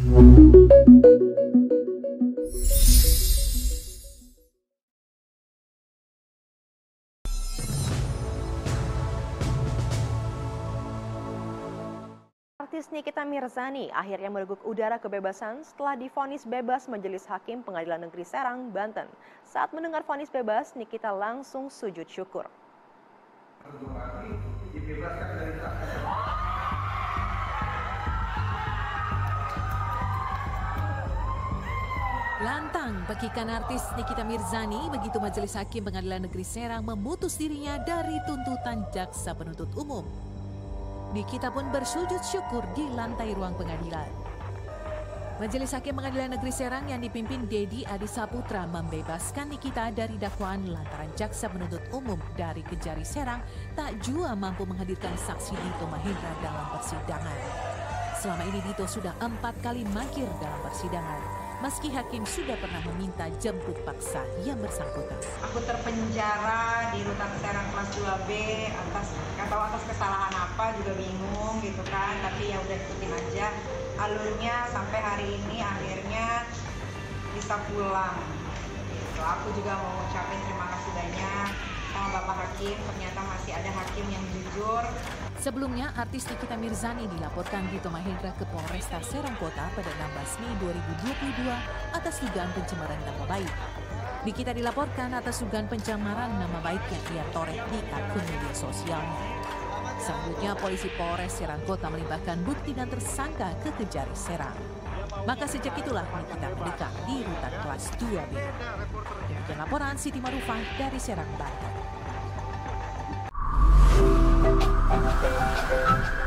Artis Nikita Mirzani akhirnya mereguk udara kebebasan setelah divonis bebas Majelis Hakim Pengadilan Negeri Serang, Banten. Saat mendengar vonis bebas, Nikita langsung sujud syukur. Lantang bagikan artis Nikita Mirzani begitu Majelis Hakim Pengadilan Negeri Serang memutus dirinya dari tuntutan jaksa penuntut umum. Nikita pun bersujud syukur di lantai ruang pengadilan. Majelis Hakim Pengadilan Negeri Serang yang dipimpin Dedi Adisaputra membebaskan Nikita dari dakwaan lantaran jaksa penuntut umum dari Kejari Serang tak jua mampu menghadirkan saksi Dito Mahendra dalam persidangan. Selama ini Dito sudah 4 kali mangkir dalam persidangan. Meski hakim sudah pernah meminta jemput paksa yang bersangkutan. Aku terpenjara di rutan Serang kelas 2B atas kesalahan apa juga bingung gitu kan, tapi ya udah ikutin aja alurnya sampai hari ini akhirnya bisa pulang. Gitu. Aku juga mau ucapin terima kasih banyak sama Bapak Hakim, ternyata masih ada hakim yang jujur. Sebelumnya, artis Nikita Mirzani dilaporkan Dito Mahendra ke Polresta Serang Kota pada 16 Mei 2022 atas dugaan pencemaran nama baik. Nikita dilaporkan atas dugaan pencemaran nama baik yang ia toreh di akun media sosialnya. Selanjutnya, polisi Polres Serang Kota melimpahkan bukti dan tersangka ke Kejari Serang. Maka sejak itulah Nikita mendekat di rutan kelas 2B. Demikian laporan Siti Marufah dari Serang, Banten.